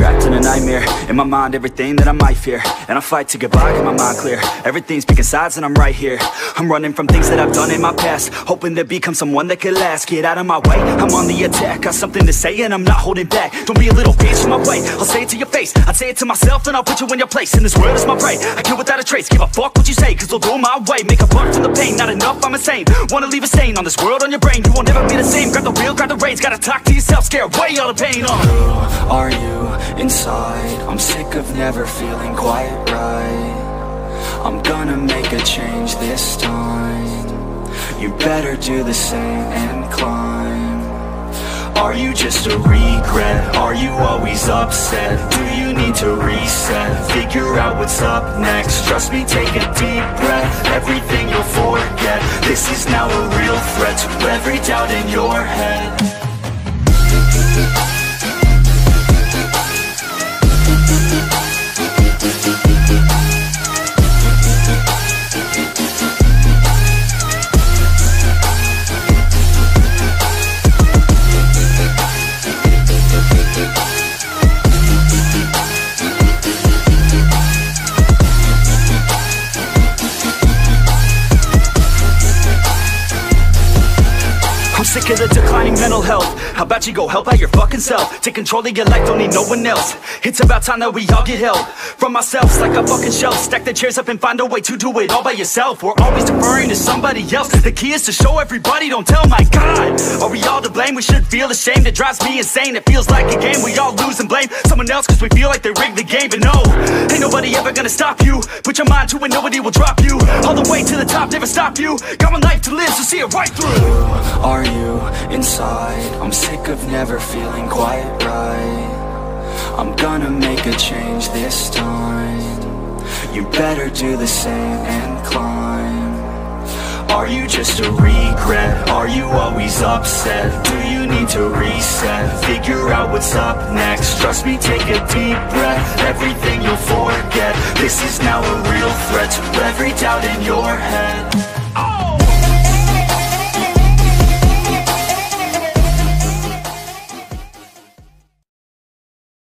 trapped in a nightmare. In my mind, everything that I might fear, and I fight to get by, get my mind clear. Everything's picking sides and I'm right here. I'm running from things that I've done in my past, hoping to become someone that could last. Get out of my way, I'm on the attack. Got something to say and I'm not holding back. Don't be a little bitch in my way, I'll say it to your face. I'd say it to myself, then I'll put you in your place. And this world is my prey, I kill without a trace. Give a fuck what you say, cause they'll do it my way. Make a buck from the pain, not enough, I'm insane. Wanna leave a stain on this world, on your brain. You won't never be the same, grab the wheel, grab the reins. Gotta talk to yourself, scare away all the pain. Who are you inside? I'm sick of never feeling quite right. I'm gonna make a change this time. You better do the same and climb. Are you just a regret? Are you always upset? Do you need to reset? Figure out what's up next. Trust me, take a deep breath. Everything you'll forget. This is now a real threat to every doubt in your head. I'm sick of the declining mental health. How about you go help out your fucking self? Take control of your life, don't need no one else. It's about time that we all get help from ourselves, like a fucking shelf. Stack the chairs up and find a way to do it all by yourself. We're always deferring to somebody else. The key is to show everybody, don't tell. My God, are we all to blame? We should feel ashamed. It drives me insane. It feels like a game. We all lose and blame someone else cause we feel like they rigged the game. But no, ain't nobody ever gonna stop you. Put your mind to it, nobody will drop you. All the way to the top, never stop you. Got one life to live, so see it right through. Who are you inside? I'm sick of never feeling quite right. I'm gonna make a change this time. You better do the same and climb. Are you just a regret? Are you always upset? Do you need to reset? Figure out what's up next. Trust me, take a deep breath. Everything you'll forget. This is now a real threat to every doubt in your head.